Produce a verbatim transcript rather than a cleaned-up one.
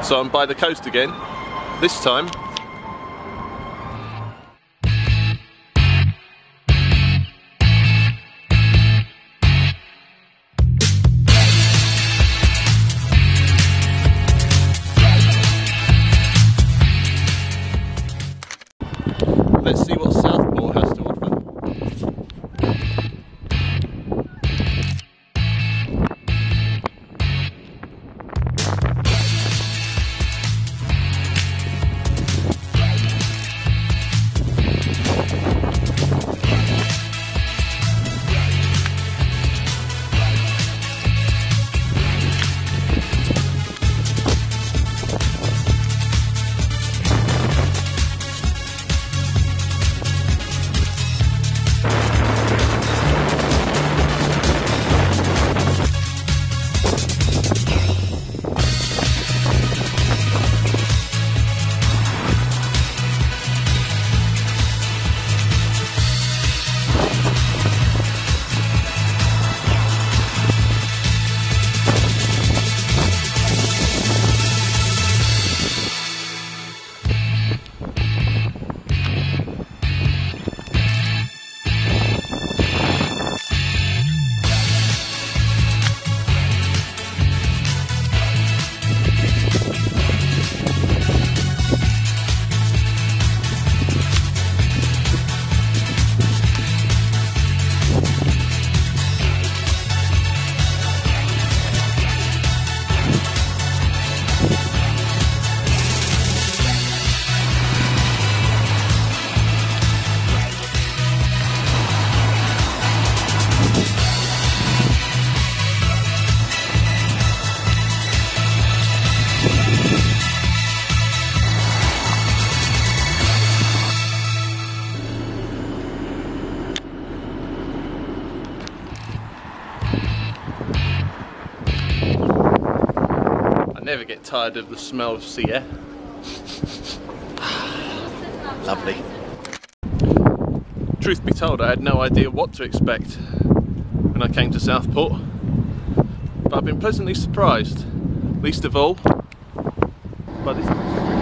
So I'm by the coast again, this time. Let's see what Southport has to offer. I never get tired of the smell of sea air. Lovely. Truth be told, I had no idea what to expect when I came to Southport, but I've been pleasantly surprised, least of all by this